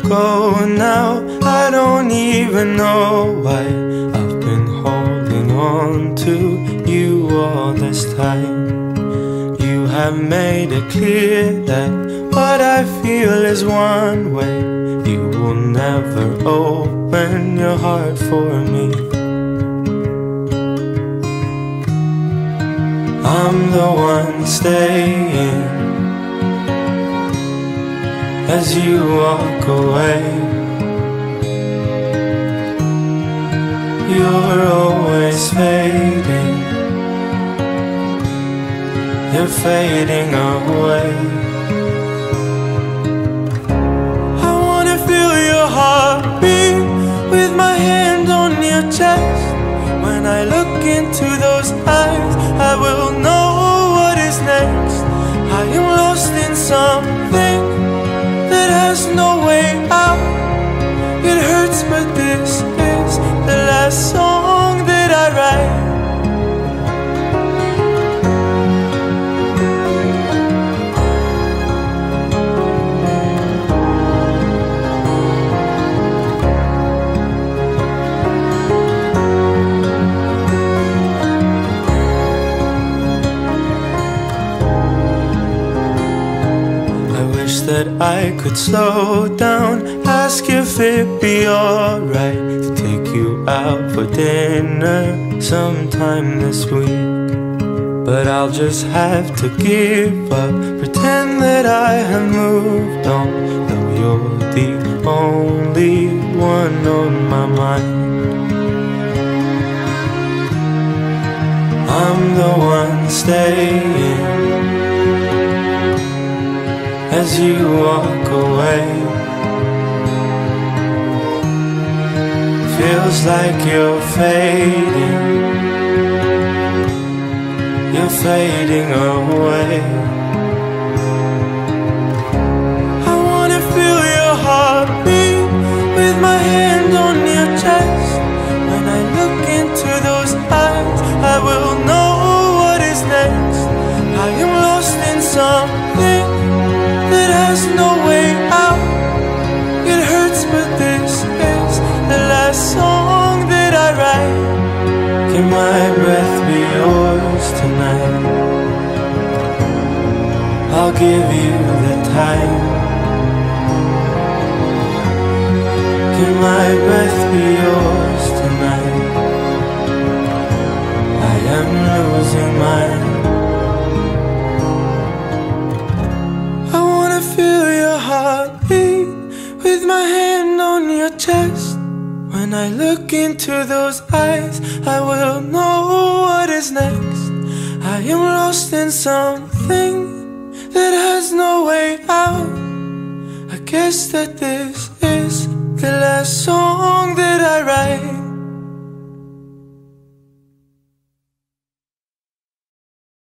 go now. I don't even know why I've been holding on to you all this time. You have made it clear that what I feel is one way. You will never open your heart for me. I'm the one staying as you walk away. You're always fading, you're fading away. I wanna feel your heartbeat with my hand on your chest. When I look into those eyes, I will know what is next. I am lost in something that has no way out. It hurts, but this is the last song that I write. That I could slow down, ask if it'd be alright to take you out for dinner sometime this week. But I'll just have to give up, pretend that I have moved on, though you're the only one on my mind. I'm the one staying as you walk away. Feels like you're fading, you're fading away. I wanna feel your heartbeat with my hand on your chest. When I look into those eyes, I will know what is next. I am lost in something that has no way out. It hurts, but this is the last song that I write. Can my breath be yours tonight? I'll give you the time. Can my breath be yours tonight? I am losing mine. Feel your heartbeat with my hand on your chest. When I look into those eyes, I will know what is next. I am lost in something that has no way out. I guess that this is the last song that I write.